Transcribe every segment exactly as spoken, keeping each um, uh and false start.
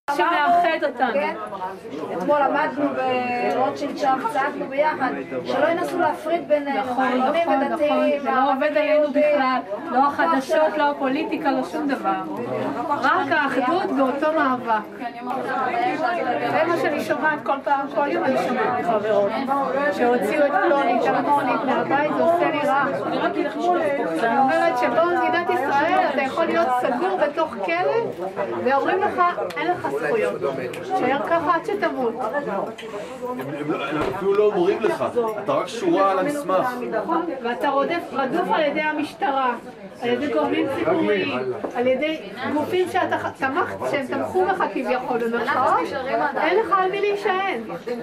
שמאחד אותנו. אתמול עמדנו ברוטשילד שם, צעקנו ביחד, שלא ינסו להפריד בינינו, חילונים ודתיים. זה לא עובד עלינו בכלל, לא החדשות, לא הפוליטיקה, לא שום דבר. רק האחדות באותו מאבק. זה מה שאני שומעת כל פעם, כל יום אני שומעת מחברות. שהוציאו את פלונית, אלמונית מהבית, זה עושה לי רע. אני אומרת שבמדינת ישראל אתה יכול להיות סגור בתוך כלא, ואומרים לך, אין לך זכויות. שייר ככה עד שתמות. הם אפילו לא אומרים לך, אתה רק שורה על המסמך. ואתה רדוף על ידי המשטרה, על ידי גורמים ציבוריים, על ידי גופים שאתה תמכת, שהם תמכו בך כביכול במרכאות, אין לך על מי להישען.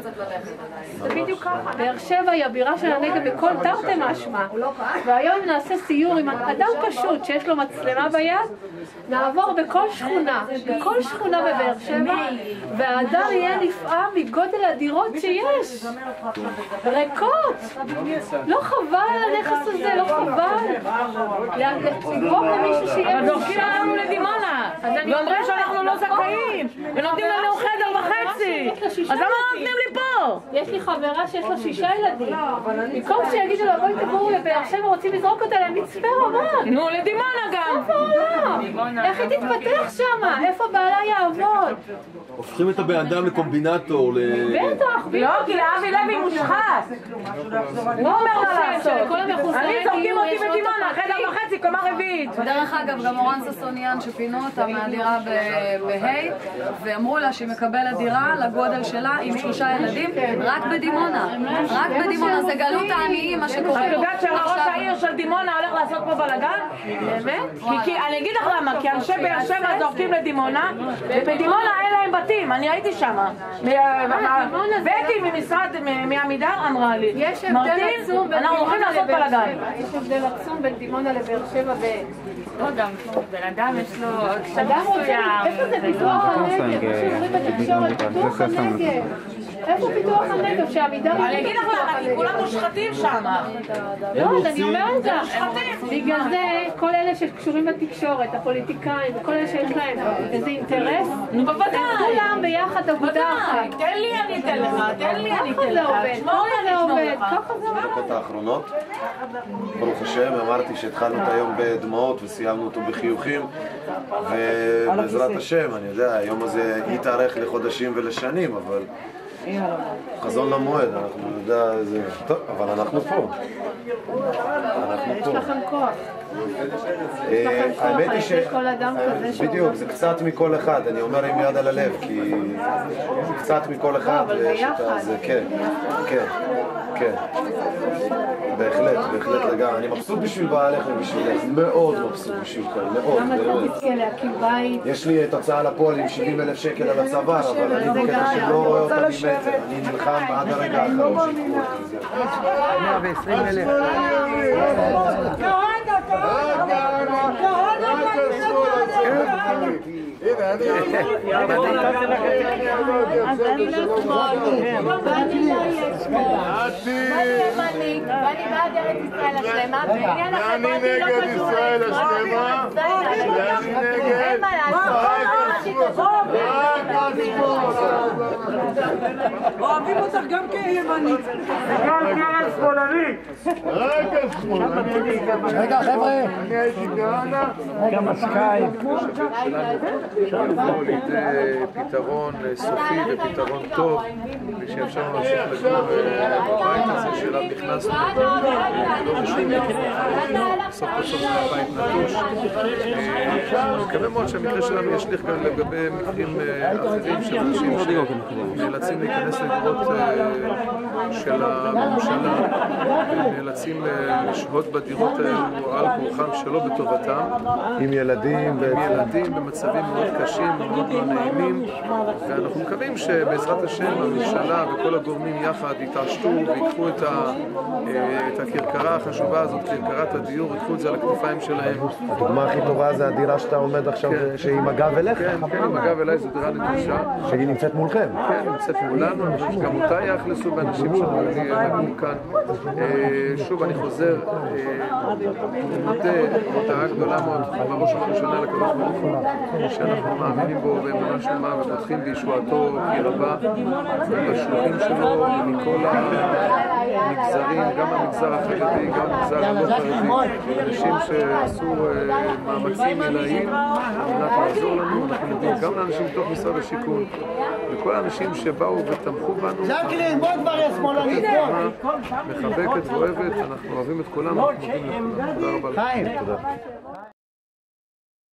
זה בדיוק ככה. באר שבע היא הבירה של הנגב בכל תרתי משמע. והיום נעשה סיור עם אדם פשוט שיש לו מצלמה ביד, נעבור בכל שכונה, בכל שכונה בבאר שבע, והאדם יהיה נפעם מגודל הדירות שיש. ריקות. לא חבל על הנכס הזה, לא חבל. לגרום למישהו שיהיה... אבל דורשים לנו לדימונה, ואומרים שאנחנו לא זכאים, ונותנים לנו חדר וחצי. אז למה לא נותנים לי פה? יש לי חברה שיש לה שישה ילדים. במקום שיגידו לה בואי תבואו לבאר שבע, רוצים לזרוק אותה למצפה רמון. נו, לדימונה גם. איפה העולם? איך היא תתפתח שמה? איפה בעלה יעבוד? הופכים את הבן אדם לקומבינטור, ל... בטח, לא, כי לאבי לוי מושחת. הוא אומר מה לעשות. אני זורקים אותי בדימונה, חדר וחצי, קומה רביעית. דרך אגב, גם אורן ססוניאן שפינו אותה מהדירה בהיי, ואמרו לה שהיא מקבלת דירה לגודל שלה עם שלושה ילדים, רק בדימונה. רק בדימונה, זה גלות העניים, מה שקורה. את יודעת שראש העיר של דימונה הולך לעשות פה בלגן? באמת? כי אני אגיד לך למה, כי אנשי באר שבע זורקים לדימונה, ובדימונה אין להם בתים, אני הייתי שמה. בטי ממשרד, מעמידר אמרה לי. יש הבדל עצום בין אנחנו הולכים לעשות בלגן. יש הבדל עצום בין דימונה לבאר שבע ב... לא, גם בן אדם יש לו אדם רוצה, איפה זה פיתוח הנגב? שאומרים בתקשורת, פיתוח הנגב. איפה פיתוח הנגב? שעמידר... אני אגיד לך למה, כי כולם מושחתים שם. לא, אז אני אומרת לך. בגלל זה, כל אלה שקשורים בתקשורת, הפוליטיקאים, וכל אלה שיש להם איזה אינטרס, נו, בוודאי. כולם ביחד עבודה אחת. תן לי, אני אתן לך, תן לי, אני אתן לך. ככה זה עובד, ככה זה עובד. בדקות האחרונות, ברוך השם, אמרתי שהתחלנו את היום בדמעות וסיימנו אותו בחיוכים, ובעזרת השם, אני יודע, היום הזה יתארך לחודשים ולשנים, אבל חזון למועד, אנחנו יודע איזה... טוב, אבל אנחנו פה. אנחנו פה. יש לכם כוח. האמת היא ש... כל אדם כזה בדיוק, זה קצת מכל אחד, אני אומר עם יד על הלב, כי זה קצת מכל אחד. אבל ביחד. כן, כן, כן. בהחלט, בהחלט לגמרי. אני מבסוט בשביל בעלך ובשבילך, מאוד מבסוט בשבילך, מאוד. למה אתה תזכה להקים בית? יש לי את הוצאה לפועל עם שבעים אלף שקל על הצוואר, אבל אני בקטע שלא רואה אותה ממטר. אני נלחם עד הרגע האחרון שיקחו אותי. מאה ועשרים אלף. הנה, אני... ואני בעד ארץ ישראל השלמה, בעניין אני נגד ישראל השלמה, ואני נגד... אין מה לעשות. אוהבים אותך גם כימנית. גם כשמאלנית. רק השמאלנית. רגע חבר'ה. אני הייתי כהנא. גם הסקייפ. אפשר לבוא לידי פתרון סופי ופתרון טוב ושאפשר להמשיך לגור בבית הזה שאליו נכנסנו לא חשוב סוף בסוף זה הבית נטוש. אני מקווה מאוד שהמקרה שלנו ישליך גם לגבי מקרים אחרים של אנשים שנאלצים להיכנס לדירות של הממשלה ונאלצים לשהות בדירות האלו על כורחם שלא בטובתם עם ילדים, עם ילדים במצבים מאוד קשים, מאוד לא נעימים, ואנחנו מקווים שבעזרת השם הממשלה וכל הגורמים יחד יתעשתו ויקחו את הכרכרה החשובה הזאת, כרכרת הדיור, את לקחו את זה על הכתפיים שלהם. הדוגמה הכי טובה זה הדירה שאתה עומד עכשיו, שהיא עם הגב אליך. כן, כן, עם הגב אליי זו דירה נטושה. שהיא נמצאת מולכם. כן, נמצאת מולנו, גם אותה יאכלסו באנשים שנגעו כאן. שוב, אני חוזר, מודה הודעה גדולה מאוד, בראש ובראשונה לקדוש ברוך הוא, שאנחנו מאמינים בו באמונה שלמה ופותחים בישועתו כי רבה, ובשלוחים שלו מכל המגזרים, גם המגזר החרדי, גם המגזר הלא חרדי, אנשים שעשו מאמצים מלאים על מנת לעזור לנו. אנחנו מודים גם לאנשים בתוך משרד השיכון, וכל האנשים שבאו ותמכו בנו. ז'קלין, בוא כבר יש שמאלנית, בוא! מחבקת ואוהבת, אנחנו אוהבים את כולם, אנחנו מודים לכולם. תודה רבה לכם.